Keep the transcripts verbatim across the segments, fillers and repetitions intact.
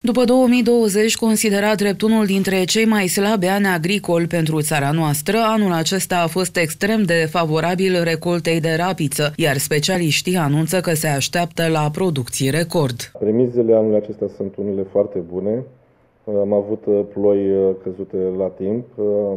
După două mii douăzeci, considerat drept unul dintre cei mai slabi ani agricoli pentru țara noastră, anul acesta a fost extrem de favorabil recoltei de rapiță, iar specialiștii anunță că se așteaptă la producții record. Premizele anului acesta sunt unele foarte bune. Am avut ploi căzute la timp.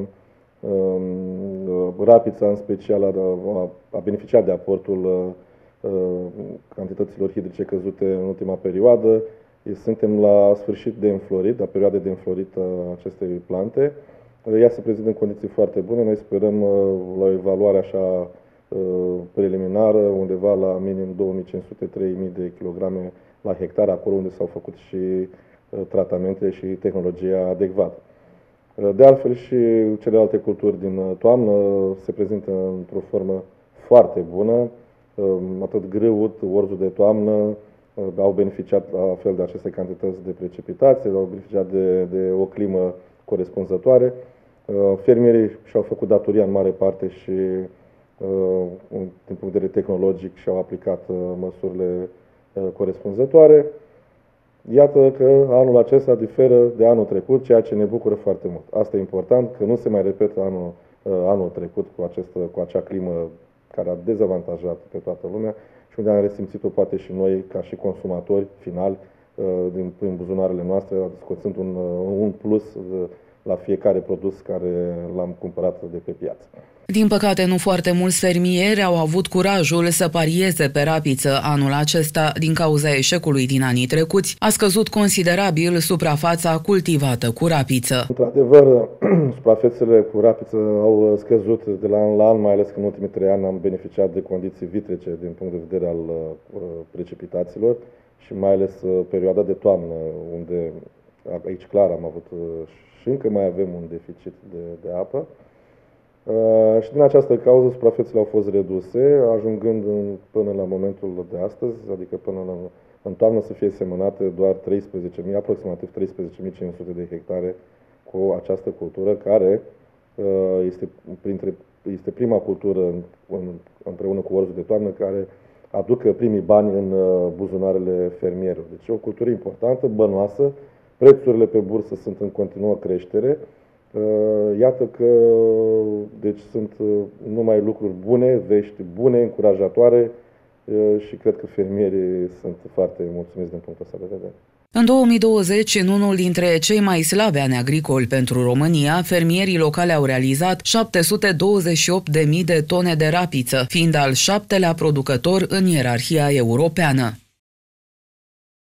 Rapița, în special, a beneficiat de aportul cantităților hidrice căzute în ultima perioadă. Suntem la sfârșit de înflorit, la perioada de înflorit a acestei plante. Ea se prezintă în condiții foarte bune. Noi sperăm la o evaluare așa preliminară, undeva la minim două mii cinci sute - trei mii de kilograme la hectar, acolo unde s-au făcut și tratamente și tehnologia adecvată. De altfel, și celelalte culturi din toamnă se prezintă într-o formă foarte bună. Atât grâul, orzul de toamnă, au beneficiat la fel de aceste cantități de precipitații, au beneficiat de, de o climă corespunzătoare. Fermierii și-au făcut datoria în mare parte și, din punct de vedere tehnologic, și-au aplicat măsurile corespunzătoare. Iată că anul acesta diferă de anul trecut, ceea ce ne bucură foarte mult. Asta e important, că nu se mai repetă anul, anul trecut cu, acest, cu acea climă care a dezavantajat pe toată lumea și unde am resimțit-o poate și noi, ca și consumatori finali, din, prin buzunarele noastre, scoțând un, un plus la fiecare produs care l-am cumpărat de pe piață. Din păcate, nu foarte mulți fermieri au avut curajul să parieze pe rapiță anul acesta din cauza eșecului din anii trecuți. A scăzut considerabil suprafața cultivată cu rapiță. Într-adevăr, suprafețele cu rapiță au scăzut de la an la an, mai ales că în ultimii trei ani am beneficiat de condiții vitrece din punct de vedere al precipitațiilor și mai ales perioada de toamnă, unde aici clar am avut și încă mai avem un deficit de, de apă. Uh, și din această cauză suprafețele au fost reduse, ajungând în, până la momentul de astăzi, adică până la, în toamnă să fie semănate doar treisprezece mii, aproximativ treisprezece mii cinci sute de hectare cu această cultură, care uh, este, printre, este prima cultură în, în, împreună cu orzul de toamnă care aducă primii bani în uh, buzunarele fermierilor. Deci e o cultură importantă, bănoasă, prețurile pe bursă sunt în continuă creștere. Iată că deci sunt numai lucruri bune, vești bune, încurajatoare și cred că fermierii sunt foarte mulțumiți din punctul ăsta de vedere. În două mii douăzeci, în unul dintre cei mai slabi ani agricoli pentru România, fermierii locali au realizat șapte sute douăzeci și opt de mii de tone de rapiță, fiind al șaptelea producător în ierarhia europeană.